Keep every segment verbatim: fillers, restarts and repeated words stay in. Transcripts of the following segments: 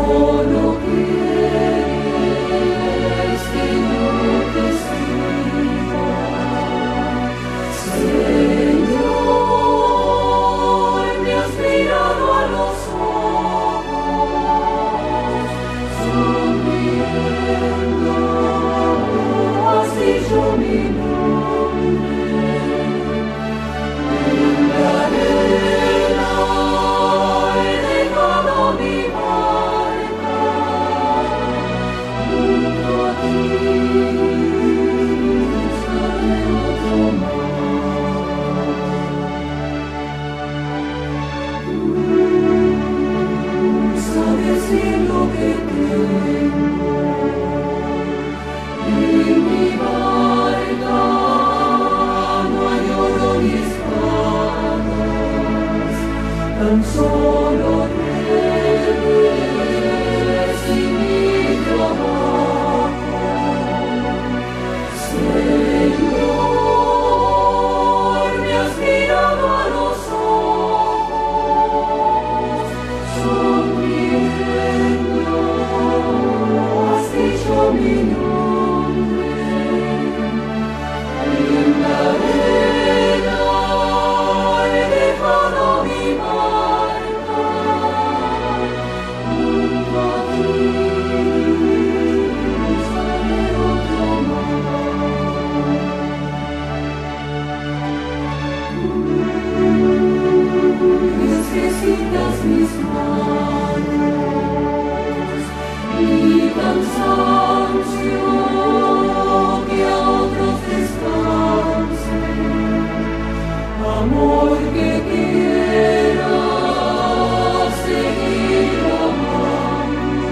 solo quieres que yo te siga. Señor, me has mirado a los ojos, sonriendo, has dicho mi nombre. En la arena he dejado mi marca, junto a ti buscaré otro mar. Tú sabes bien lo que tengo, en mi barca no hay oro ni espadas, tan solo redes y mi trabajo. Señor, me has mirado a los ojos, sonriendo, has dicho mi nombre. En la arena he dejado mi marca, junto a ti buscaré otro mar. Necesitas mis manos y cansancio que a otros descanse, amor que quiera seguir amando.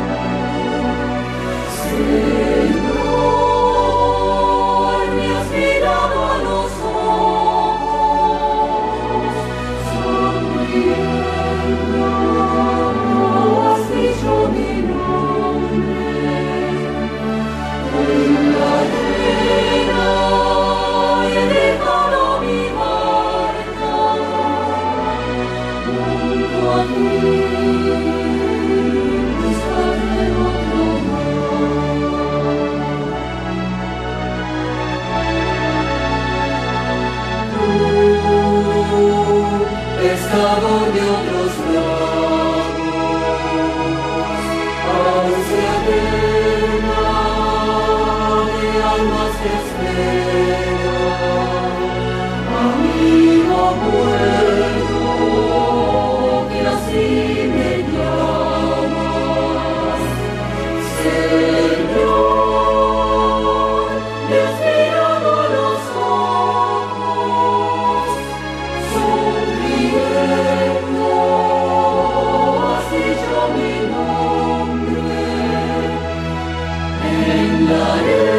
Señor, me has mirado a los ojos, sonriendo, has dicho mi nombre. En la arena he dejado mi barca, junto a ti buscaré otro mar. Tú, pescador de otros lagos, ansia llena de almas que esperan, amigo bueno que así me llamas. Señor, me has mirado a los ojos, sonriendo, has dicho mi nombre. En la arena